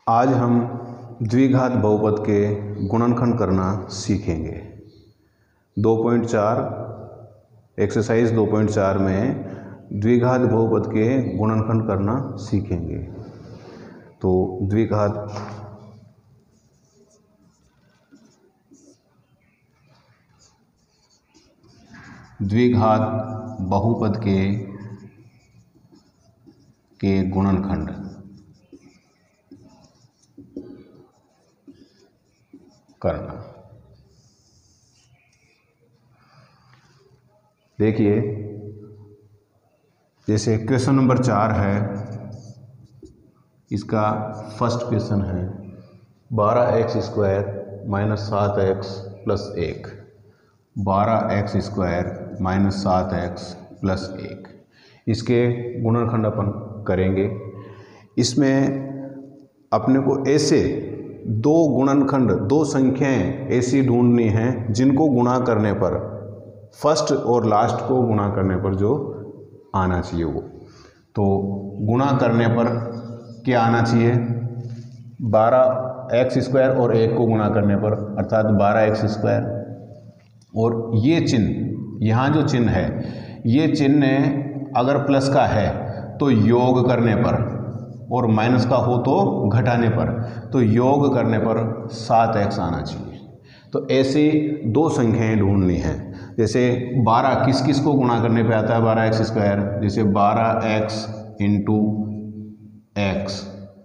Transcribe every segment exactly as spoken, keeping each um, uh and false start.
आज हम द्विघात बहुपद के गुणनखंड करना सीखेंगे। दो पॉइंट चार एक्सरसाइज दो पॉइंट चार में द्विघात बहुपद के गुणनखंड करना सीखेंगे। तो द्विघात द्विघात बहुपद के के गुणनखंड करना। देखिए, जैसे क्वेश्चन नंबर चार है, इसका फर्स्ट क्वेश्चन है बारह एक्स स्क्वायर माइनस सात एक्स प्लस एक। बारह एक्स स्क्वायर माइनस सात एक्स प्लस एक, इसके गुणनखंड अपन करेंगे। इसमें अपने को ऐसे दो गुणनखंड, दो संख्याएं ऐसी ढूंढनी हैं जिनको गुणा करने पर, फर्स्ट और लास्ट को गुणा करने पर जो आना चाहिए वो। तो गुणा करने पर क्या आना चाहिए? बारह एक्स स्क्वायर और एक को गुणा करने पर अर्थात बारह एक्स स्क्वायर, और ये चिन्ह, यहाँ जो चिन्ह है, ये चिन्ह अगर प्लस का है तो योग करने पर, और माइनस का हो तो घटाने पर, तो योग करने पर सात एक्स आना चाहिए। तो ऐसी दो संख्याएं ढूंढनी हैं। जैसे बारह किस किस को गुणा करने पे आता है? बारह एक्स स्क्वायर, जैसे बारह एक्स इंटू एक्स,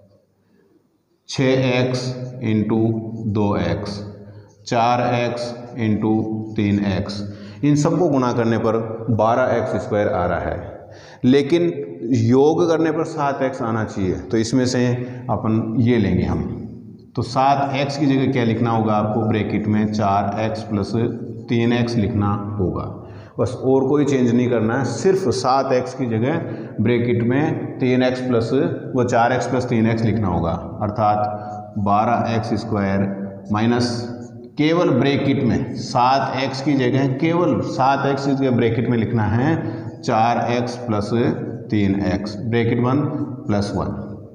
छः एक्स इंटू दो एक्स, चार एक्स इंटू तीन एक्स, इन सबको गुणा करने पर बारह एक्स स्क्वायर आ रहा है। लेकिन योग करने पर सात एक्स आना चाहिए, तो इसमें से अपन ये लेंगे हम। तो सात एक्स की जगह क्या लिखना होगा आपको? ब्रैकेट में चार एक्स प्लस तीन एक्स लिखना होगा। बस और कोई चेंज नहीं करना है, सिर्फ सात एक्स की जगह ब्रैकेट में तीन एक्स प्लस वो चार एक्स प्लस तीन एक्स लिखना होगा। अर्थात बारह एक्स स्क्वायर माइनस, केवल ब्रैकेट में सात एक्स की जगह, केवल सात एक्स की जगह ब्रैकेट में लिखना है चार एक्स प्लस तीन X, bracket one plus one.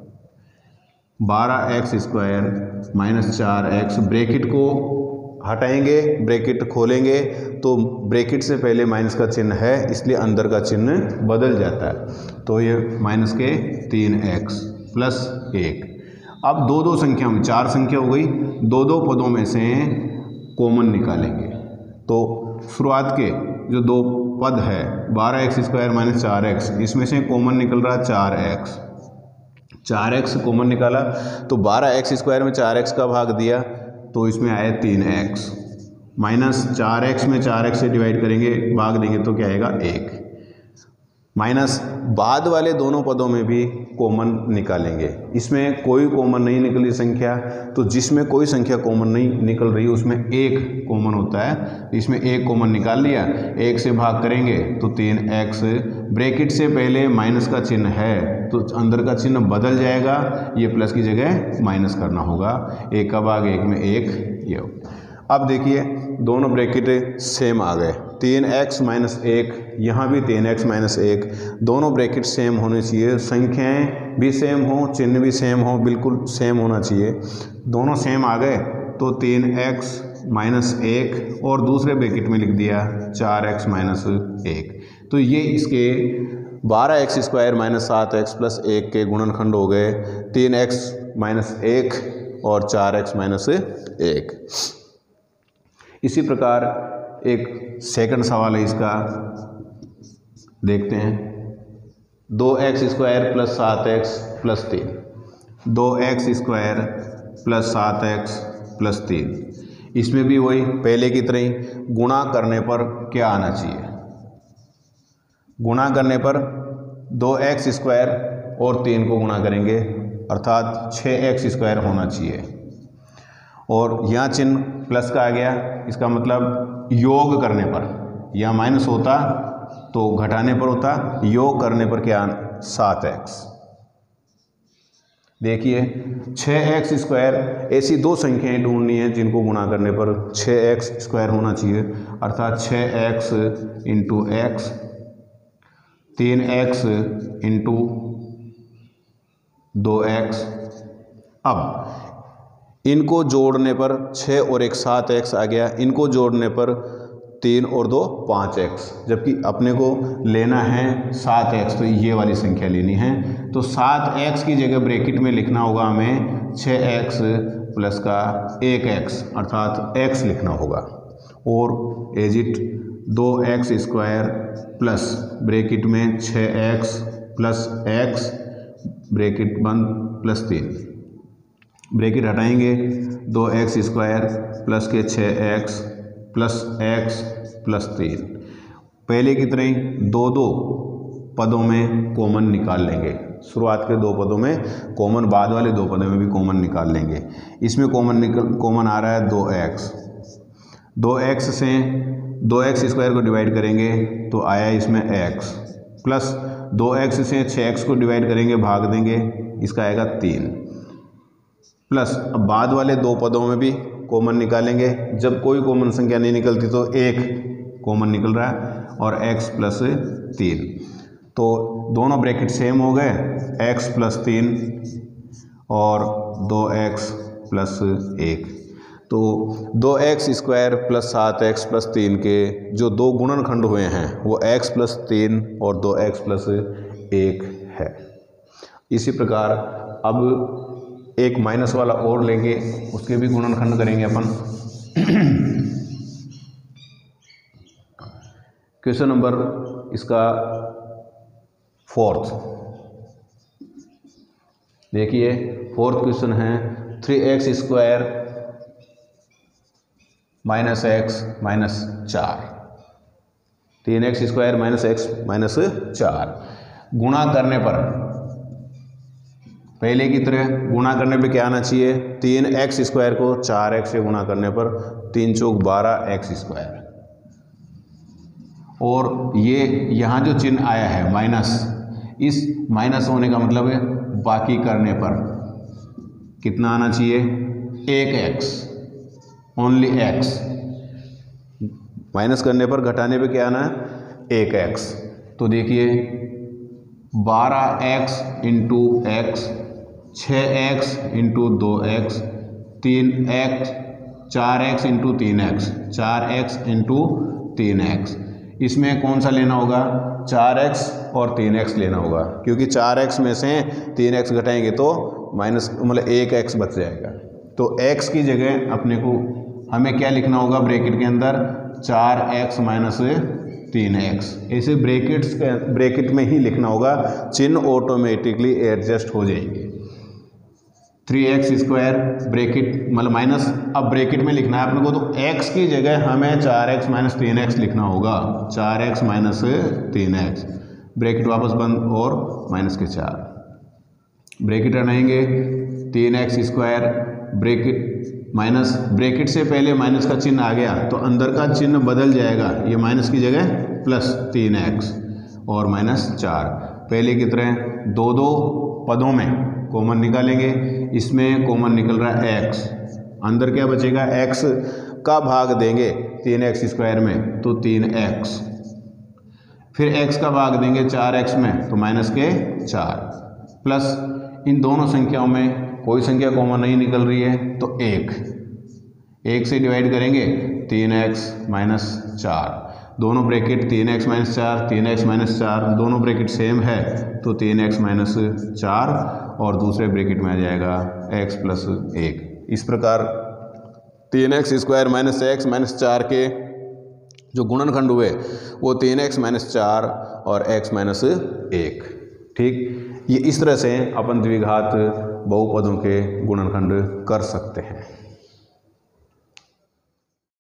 बारह एक्स स्क्वायर माइनस चार एक्स, ब्रैकेट को हटाएंगे, ब्रैकेट खोलेंगे तो ब्रैकेट से पहले माइनस का चिन्ह है, इसलिए अंदर का चिन्ह बदल जाता है। तो ये माइनस के तीन एक्स प्लस एक। अब दो दो संख्या में, चार संख्या हो गई, दो दो पदों में से कॉमन निकालेंगे। तो शुरुआत के जो दो पद है, बारह एक्स स्क्वायर माइनस चार एक्स, इसमें से कॉमन निकल रहा है चार एक्स। चार एक्स कॉमन निकाला तो बारह एक्स स्क्वायर में चार एक्स का भाग दिया तो इसमें आया तीन एक्स, माइनस चार एक्स में चार एक्स से डिवाइड करेंगे, भाग देंगे तो क्या आएगा? एक। माइनस बाद वाले दोनों पदों में भी कॉमन निकालेंगे। इसमें कोई कॉमन नहीं निकली संख्या, तो जिसमें कोई संख्या कॉमन नहीं निकल रही उसमें एक कॉमन होता है। इसमें एक कॉमन निकाल लिया, एक से भाग करेंगे तो तीन एक्स, ब्रैकेट से पहले माइनस का चिन्ह है तो अंदर का चिन्ह बदल जाएगा, ये प्लस की जगह माइनस करना होगा। एक का भाग एक में एक, ये। अब देखिए दोनों ब्रैकेट सेम आ गए, तीन एक्स माइनस एक, यहाँ भी तीन एक्स माइनस एक, दोनों ब्रैकेट सेम होने चाहिए, संख्याएं भी सेम हो, चिन्ह भी सेम हो, बिल्कुल सेम होना चाहिए। दोनों सेम आ गए तो तीन एक्स माइनस एक और दूसरे ब्रैकेट में लिख दिया चार एक्स माइनस एक। तो ये इसके बारह एक्स स्क्वायर माइनस सात एक्स प्लस एक के गुणनखंड हो गए, तीन एक्स माइनस एक और चार एक्स माइनस एक। इसी प्रकार एक सेकंड सवाल है, इसका देखते हैं। दो एक्स स्क्वायर प्लस सात एक्स प्लस तीन, दो एक्स स्क्वायर प्लस सात एक्स प्लस तीन, इसमें भी वही पहले की तरह ही गुणा करने पर क्या आना चाहिए? गुणा करने पर दो एक्स स्क्वायर और तीन को गुणा करेंगे, अर्थात छः एक्स स्क्वायर होना चाहिए। और यहाँ चिन्ह प्लस का आ गया, इसका मतलब योग करने पर, या माइनस होता तो घटाने पर होता, योग करने पर क्या? सात एक्स। देखिए छः एक्स स्क्वायर, ऐसी दो संख्याएं ढूंढनी है जिनको गुणा करने पर छः एक्स स्क्वायर होना चाहिए, अर्थात छः एक्स इंटू एक्स, तीन एक्स इंटू दो एक्स। अब इनको जोड़ने पर छः और एक सात एक्स आ गया, इनको जोड़ने पर तीन और दो पाँच एक्स, जबकि अपने को लेना है सात एक्स, तो ये वाली संख्या लेनी है। तो सात एक्स की जगह ब्रैकेट में लिखना होगा हमें छः एक्स प्लस का एक एक्स अर्थात एक्स लिखना होगा, और एज इट दो एक्स स्क्वायर प्लस ब्रैकेट में छः एक्स प्लस एक्स ब्रैकेट बंद प्लस तीन, ब्रैकेट हटाएंगे दो एक्स स्क्वायर प्लस के छः एक्स प्लस एक्स प्लस तीन, पहले की तरह ही दो दो पदों में कॉमन निकाल लेंगे, शुरुआत के दो पदों में कॉमन, बाद वाले दो पदों में भी कॉमन निकाल लेंगे। इसमें कॉमन निकल कॉमन आ रहा है दो एक्स, दो एक्स से दो एक्स स्क्वायर को डिवाइड करेंगे तो आया इसमें एक्स, प्लस दो एक्स से छः एक्स को डिवाइड करेंगे भाग देंगे, इसका आएगा तीन, प्लस अब बाद वाले दो पदों में भी कॉमन निकालेंगे, जब कोई कॉमन संख्या नहीं निकलती तो एक कॉमन निकल रहा है और x प्लस तीन, तो दोनों ब्रैकेट सेम हो गए, x प्लस तीन और दो एक्स प्लस एक, तो दो एक्स स्क्वायर प्लस सात एक्स प्लस तीन के जो दो गुणनखंड हुए हैं वो x प्लस तीन और दो एक्स प्लस एक है। इसी प्रकार अब एक माइनस वाला और लेंगे, उसके भी गुणनखंड करेंगे अपन। क्वेश्चन नंबर इसका फोर्थ देखिए, फोर्थ क्वेश्चन है three X square minus X minus चार, तीन X square minus X minus चार, गुणा करने पर पहले की तरह गुणा करने पे क्या आना चाहिए, तीन एक्स स्क्वायर को चार एक्स से गुणा करने पर तीन चौक बारह एक्स स्क्वायर, और ये यहाँ जो चिन्ह आया है माइनस, इस माइनस होने का मतलब है बाकी करने पर कितना आना चाहिए, एक एक्स, ओनली एक्स, माइनस करने पर घटाने पे क्या आना है, एक एक्स। तो देखिए बारह एक्स इंटू एक्स, छः एक्स इंटू दो एक्स, तीन एक्स, चार एक्स इंटू तीन एक्स, चार एक्स इंटू तीन एक्स, इसमें कौन सा लेना होगा, चार एक्स और तीन एक्स लेना होगा, क्योंकि चार एक्स में से तीन एक्स घटाएंगे तो माइनस मतलब एक एक्स बच जाएगा। तो एक्स की जगह अपने को हमें क्या लिखना होगा ब्रैकेट के अंदर, चार एक्स माइनस तीन एक्स, ऐसे ब्रैकेट्स के ब्रैकेट में ही लिखना होगा, चिन्ह ऑटोमेटिकली एडजस्ट हो जाएंगे। थ्री एक्स स्क्वायर ब्रैकेट मतलब माइनस, अब ब्रैकेट में लिखना है अपने को, तो x की जगह हमें चार एक्स माइनस तीन एक्स लिखना होगा, चार एक्स माइनस तीन एक्स, ब्रैकेट वापस बंद और माइनस के चार, ब्रैकेट हटाएंगे तीन X square bracket minus, bracket से पहले माइनस का चिन्ह आ गया तो अंदर का चिन्ह बदल जाएगा, ये माइनस की जगह प्लस तीन एक्स और माइनस चार, पहले की तरह दो दो पदों में कॉमन निकालेंगे, इसमें कॉमन निकल रहा है x, अंदर क्या बचेगा, x का भाग देंगे तीन एक्स स्क्वायर में तो तीन एक्स, फिर x का भाग देंगे चार एक्स में तो माइनस के चार, प्लस इन दोनों संख्याओं में कोई संख्या कॉमन नहीं निकल रही है तो एक, एक से डिवाइड करेंगे तीन एक्स माइनस चार, दोनों ब्रैकेट तीन एक्स माइनस चार, तीन एक्स माइनस चार, दोनों ब्रैकेट सेम है तो तीन एक्स माइनस चार और दूसरे ब्रैकेट में आ जाएगा x प्लस एक। इस प्रकार तीन X square minus X minus चार के जो गुणनखंड हुए वो तीन एक्स माइनस चार और x माइनस एक। ठीक, ये इस तरह से अपन द्विघात बहुपदों के गुणनखंड कर सकते हैं।